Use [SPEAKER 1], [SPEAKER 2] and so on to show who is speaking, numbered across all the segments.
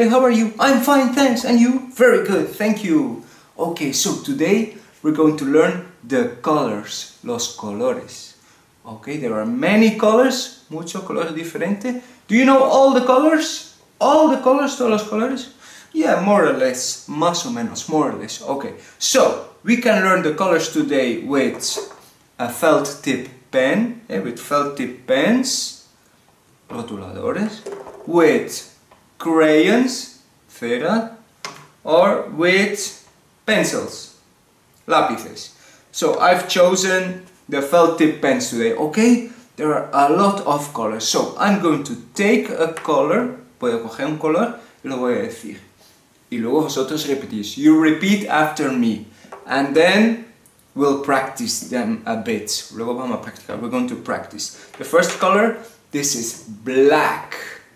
[SPEAKER 1] Okay, how are you? I'm fine, thanks. And you? Very good, thank you. Okay, so today we're going to learn the colors, los colores. Okay, there are many colors, muchos colores diferentes. Do you know all the colors? All the colors, todos los colores? Yeah, more or less, más o menos, more or less. Okay, so we can learn the colors today with a felt tip pen, with felt tip pens, rotuladores, with crayons, cera, or with pencils, lápices. So I've chosen the felt tip pens today, okay? There are a lot of colors, so I'm going to take a color, puedo coger un color y lo voy a decir. Y luego vosotros repetís. You repeat after me, and then we'll practice them a bit. Luego vamos a practicar, we're going to practice. The first color, this is black.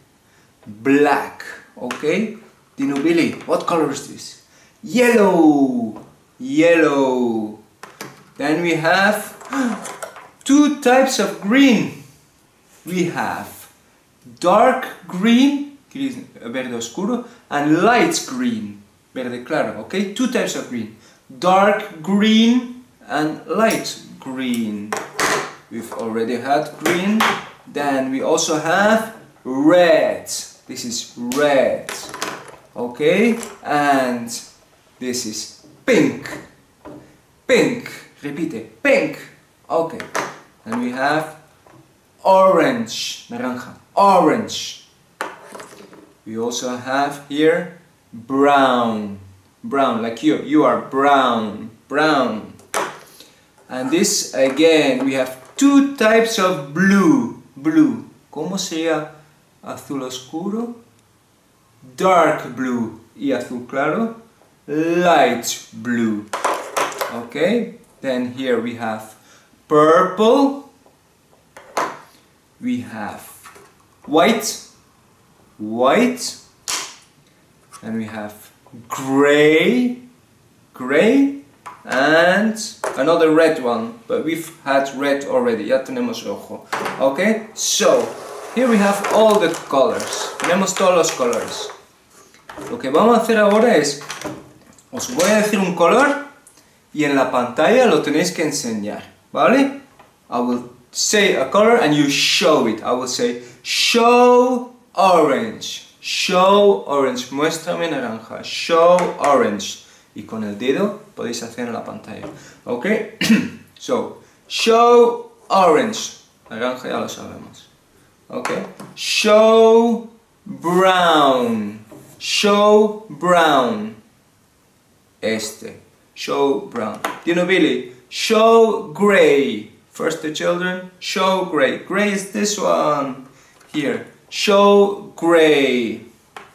[SPEAKER 1] Black, okay? Dino Billy, what color is this? Yellow. Yellow. Then we have two types of green. We have dark green, verde oscuro, and light green, verde claro, okay? Two types of green. Dark green and light green. We've already had green. Then we also have red. This is red, okay? And this is pink. Pink, repite, pink, okay. And we have orange, naranja, orange. We also have here brown, brown, like you are brown, brown. And this again, we have two types of blue, blue. ¿Cómo sería azul oscuro? Dark blue y azul claro, light blue. Okay, then here we have purple, we have white, white, and we have gray, gray, and another red one, but we've had red already, ya tenemos rojo. Okay, so here we have all the colors, tenemos todos los colores. Lo que vamos a hacer ahora es, os voy a decir un color y en la pantalla lo tenéis que enseñar, ¿vale? I will say a color and you show it. I will say, show orange, show orange, muéstrame naranja, show orange. Y con el dedo podéis hacer en la pantalla, ¿ok? So, show orange, naranja ya lo sabemos, ¿ok? Show brown, show brown, este. Show brown. Do you know Billy? Show gray. First the children. Show gray. Gray is this one. Here. Show gray.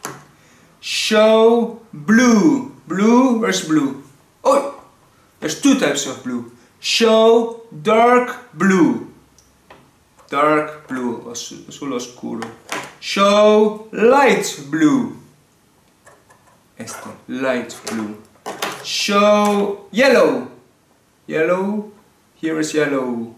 [SPEAKER 1] Show blue. Blue. Where's blue? Oh! There's two types of blue. Show dark blue. Dark blue. Azul oscuro. Show light blue. Este. Light blue. Show yellow, yellow, here is yellow.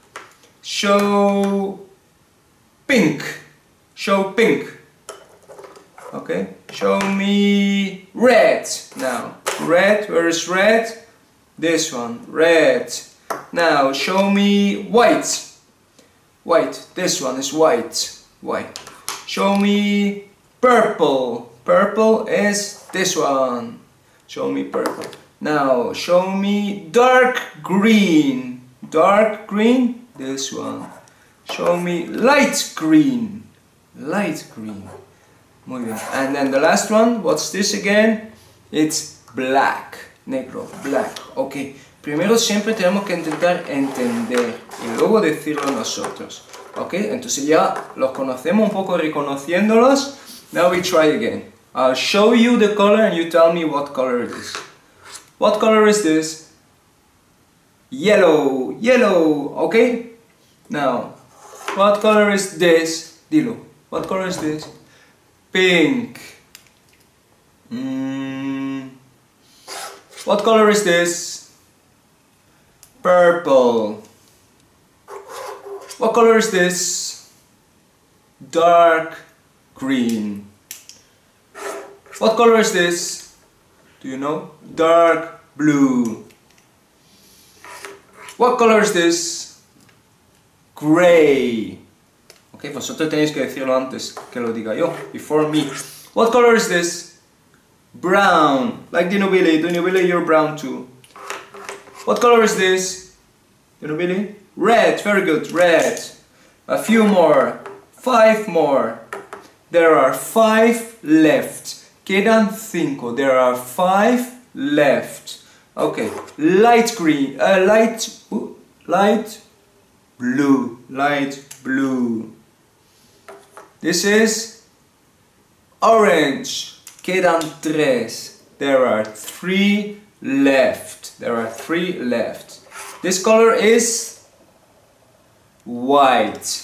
[SPEAKER 1] Show pink, show pink. Okay, show me red now. Red, where is red? This one, red. Now show me white. White, this one is white. White. Show me purple. Purple is this one. Show me purple. Now show me dark green. Dark green, this one. Show me light green. Light green. Muy bien. And then the last one, what's this again? It's black. Negro, black. Ok. Primero siempre tenemos que intentar entender y luego decirlo nosotros. Ok. Entonces ya los conocemos un poco reconociéndolos. Now we try again. I'll show you the color and you tell me what color it is. What color is this? Yellow, yellow, okay? Now, what color is this? Dilo, what color is this? Pink. What color is this? Purple. What color is this? Dark green. What color is this? Do you know? Dark blue. What color is this? Gray. Ok, vosotros tenéis que decirlo antes que lo diga yo. Before me. What color is this? Brown. Like Dino Billy. Dino Billy, you're brown too. What color is this? Dino Billy? Red. Very good. Red. A few more. 5 more. There are 5 left. Quedan 5. There are 5 left. Okay. Light green. Light blue. Light blue. This is orange. Quedan 3. There are 3 left. There are 3 left. This color is white.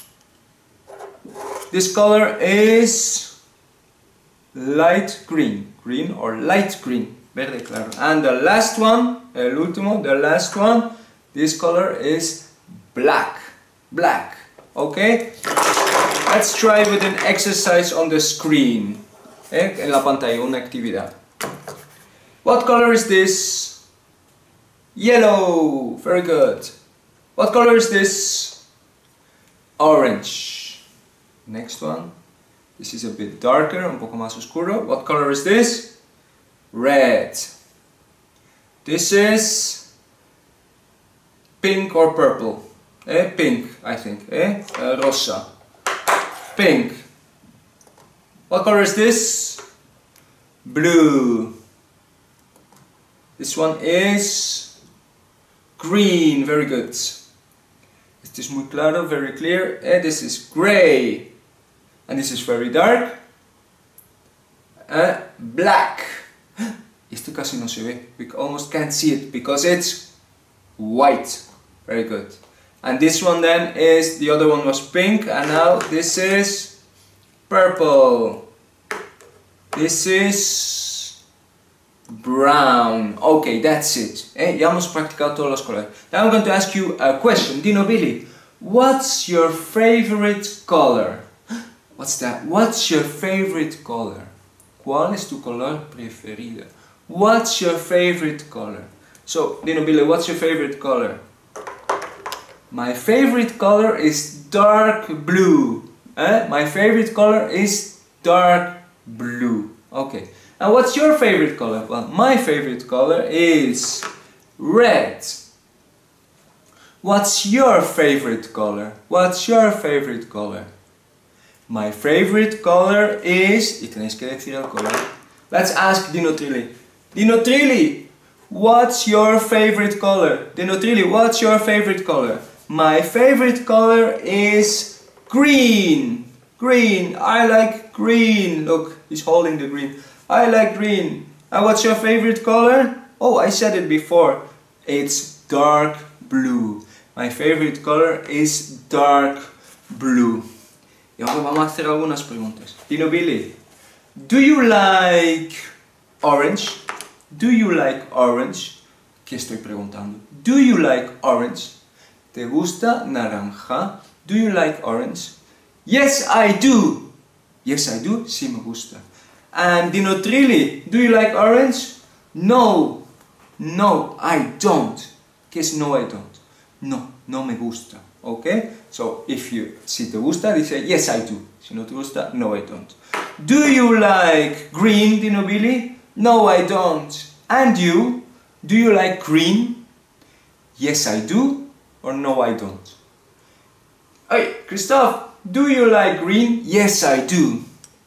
[SPEAKER 1] This color is light green. Green or light green. Verde claro. And the last one, el último, the last one, this color is black. Black. Okay? Let's try with an exercise on the screen. En la pantalla, una actividad. What color is this? Yellow. Very good. What color is this? Orange. Next one. This is a bit darker, un poco más oscuro. What color is this? Red. This is pink or purple. Pink, I think. Rosa. Pink. What color is this? Blue. This one is green. Very good. Este es muy claro, very clear. This is gray. And this is very dark. Black. Este casi no se ve. We almost can't see it because it's white. Very good. And this one then is, the other one was pink, and now this is purple. This is brown. Okay, that's it. Ya hemos practicado todos los colores. Now I'm going to ask you a question. Dino Billy, what's your favorite color? What's that? What's your favorite color? ¿Cuál es tu color preferido? What's your favorite color? So, Dino Billy, what's your favorite color? My favorite color is dark blue. My favorite color is dark blue. Okay. And what's your favorite color? Well, my favorite color is red. What's your favorite color? What's your favorite color? My favorite color is... Y tenéis que decir el color. Let's ask Dino Trilli. Dino Trilli, what's your favorite color? Dino Trilli, what's your favorite color? My favorite color is green. Green. I like green. Look, he's holding the green. I like green. And what's your favorite color? Oh, I said it before. It's dark blue. My favorite color is dark blue. Y ahora vamos a hacer algunas preguntas. Dino Billy, do you like orange? Do you like orange? ¿Qué estoy preguntando? Do you like orange? ¿Te gusta naranja? Do you like orange? Yes, I do. Yes, I do. Sí, me gusta. And Dino Trilli, do you like orange? No. No, I don't. ¿Qué es no, I don't? No, no me gusta. Okay? So, si te gusta, dice yes, I do. Si no te gusta, no, I don't. Do you like green, Dino Billy? No, I don't. And you? Do you like green? Yes, I do. Or no, I don't. Hey, Christophe, do you like green? Yes, I do.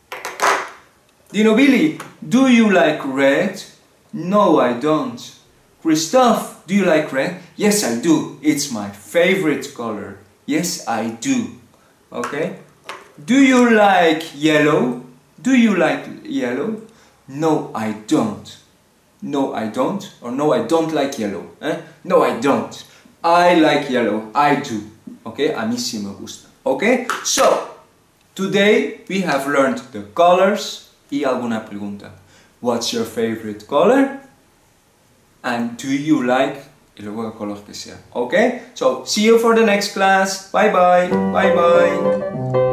[SPEAKER 1] Dino Billy, do you like red? No, I don't. Christophe, do you like red? Yes, I do. It's my favorite color. Yes, I do. Okay? Do you like yellow? Do you like yellow? No, I don't. No, I don't. Or no, I don't like yellow. No, I don't. I like yellow. I do. Okay? A mí sí me gusta. Okay? So, today we have learned the colors y alguna pregunta. What's your favorite color? And do you like y luego el color que sea. Okay? So, see you for the next class. Bye bye. Bye bye.